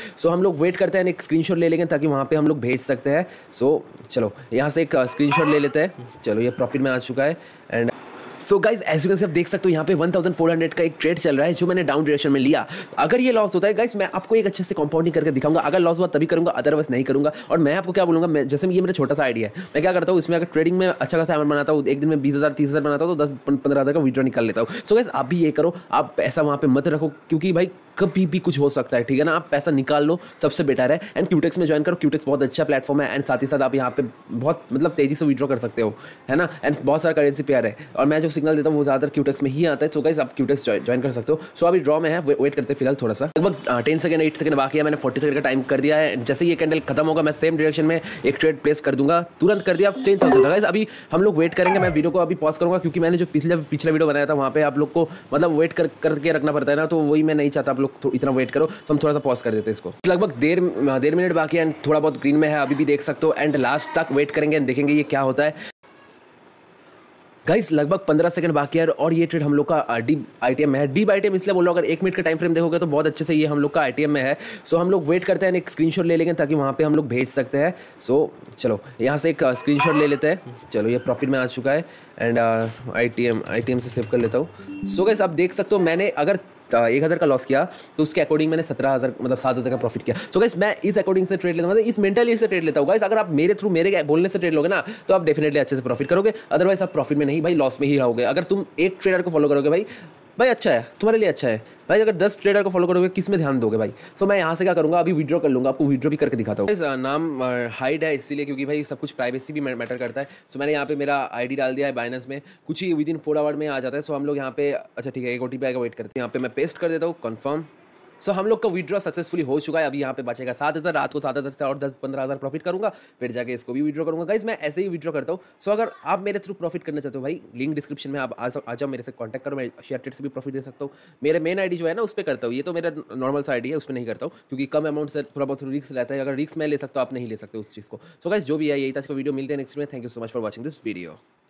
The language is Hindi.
सो हम लोग वेट करते हैं, एक स्क्रीनशॉट ले लेंगे ताकि वहाँ पे हम लोग भेज सकते हैं। सो चलो यहाँ से एक स्क्रीनशॉट ले लेते हैं। चलो ये प्रॉफिट में आ चुका है and so guys as you can see आप देख सकते हो यहाँ पे 1400 का एक ट्रेड चल रहा है जो मैंने डाउन डायरेक्शन में लिया। अगर ये लॉस होता है गाइज मैं आपको एक अच्छे से कंपाउंडिंग करके दिखाऊंगा। अगर लॉस हुआ तभी करूंगा, अदरवाइज नहीं करूंगा। और मैं आपको क्या बोलूंगा, मैं जैसे ये मेरा छोटा सा आइडिया है, मैं क्या करता हूँ इसमें अगर ट्रेडिंग में अच्छा खासा अमाउंट बनाता हूँ, एक दिन में 20,000 30,000 बनाता हूँ तो 10-15,000 का विड्रॉ निकाल लेता हूँ। सो गाइज आप भी ये करो, आप पैसा वहाँ पे मत रखो क्योंकि भाई कभी भी कुछ हो सकता है, ठीक है ना। आप पैसा निकाल लो, सबसे बेटर है। एंड क्यूटेक्स में ज्वाइन करो, क्यूटेक्स बहुत अच्छा प्लेटफॉर्म है एंड साथ ही साथ आप यहाँ पे बहुत मतलब तेजी से विड्रॉ कर सकते हो, है ना। एंड बहुत सारा करेंसी पेयर है और मैं जो सिग्नल देता हूँ वो ज़्यादातर क्यूटेक्स में ही आता है। सो गाइस आप क्यूटेक्स ज्वाइन कर सकते हो। सो अभी ड्रॉ में है, वेट करते हैं फिलहाल थोड़ा सा, लगभग 10 सेकंड 8 सेकंड बाकी है। मैंने 40 सेकंड का टाइम कर दिया है। जैसे ये कैंडल खत्म होगा मैं सेम डायरेक्शन में एक ट्रेड प्लेस कर दूंगा, तुरंत कर दिया 10,000 का। गाइस अभी हम लोग वेट करेंगे, मैं वीडियो को अभी पॉज करूंगा क्योंकि मैंने जो पिछला वीडियो बनाया था वहाँ पे आप लोग को मतलब वेट करके रखना पड़ता है ना, तो वही मैं नहीं चाहता आप लोग इतना वेट करो। तो हम थोड़ा सा पॉज कर देते हैं इसको। लगभग डेढ़ मिनट बाकी है एंड थोड़ा बहुत ग्रीन में है, अभी भी देख सकते हो। एंड लास्ट तक वेट करेंगे एंड देखेंगे ये क्या होता है। गाइस लगभग 15 सेकंड बाकी है और ये ट्रेड हम लोग का डीप आईटीएम में है। डीप आईटीएम इसलिए बोल रहा हूँ, अगर 1 मिनट का टाइम फ्रेम देखोगे तो बहुत अच्छे से ये हम लोग का आईटीएम में है। सो हम लोग वेट करते हैं, एक स्क्रीनशॉट ले लेंगे ताकि वहाँ पे हम लोग भेज सकते हैं। सो चलो यहाँ से एक स्क्रीनशॉट ले लेते हैं। चलो ये प्रॉफिट में आ चुका है एंड आईटीएम से सेव कर लेता हूँ। सो गाइस आप देख सकते हो मैंने अगर 1,000 का लॉस किया तो उसके अकॉर्डिंग मैंने 17,000 मतलब 7,000 का प्रॉफिट किया। सो गाइस मैं इस अकॉर्डिंग से ट्रेड लेता हूँ, मतलब इस मेंटली से ट्रेड लेता हूँ। गाइस अगर आप मेरे थ्रू मेरे बोलने से ट्रेड लोगे ना तो आप डेफिनेटली अच्छे से प्रॉफिट करोगे, अदरवाइज आप प्रॉफिट में नहीं भाई लॉस में ही रहोगे। अगर तुम एक ट्रेडर को फॉलो करोगे भाई अच्छा है, तुम्हारे लिए अच्छा है भाई। अगर 10 ट्रेडर को फॉलो करोगे किस में ध्यान दोगे भाई। सो मैं यहाँ से क्या करूँगा, अभी विड्रॉ कर लूँगा, आपको विड्रॉ भी करके दिखाता हूँ। नाम हाइड है इसीलिए क्योंकि भाई सब कुछ प्राइवेसी भी मैटर करता है। सो मैंने यहाँ पे मेरा आईडी डाल दिया है बाइनेंस में, कुछ ही विदिन 4 आवर में आ जाता है। सो हम लोग यहाँ पे अच्छा ठीक है एक ओटीपी आएगा, वेट करते हैं। यहाँ पे मैं पेस्ट कर देता हूँ कन्फर्म। सो हम लोग का विड्रॉ सक्सेसफुली हो चुका है। अभी यहाँ पे बचेगा 7,000, रात को 7,000 से और 10-15,000 प्रॉफिट करूंगा, फिर जाके इसको भी विड्रॉ करूंगा। गाइस मैं ऐसे ही विड्रॉ करता हूँ। सो अगर आप मेरे थ्रू प्रॉफिट करना चाहते हो भाई, लिंक डिस्क्रिप्शन में आप आ जाओ, मेरे से कॉन्टैक्ट करो, मैं शेयर ट्रेड से भी प्रॉफिट दे सकता हूँ। मेरे मेन आईडी जो है ना उस पर करता हूँ, ये तो मेरा नॉर्मल सा आईडी है, उसमें नहीं करता हूँ क्योंकि कम अमाउंट से थोड़ा बहुत रिस्क रहता है। अगर रिस्क मैं ले सकता हूँ आप नहीं ले सकते उस चीज़ को। सो गाइस जो भी है यही था, वीडियो मिलते हैं नेक्स्ट में। Thank you so much for watching this video.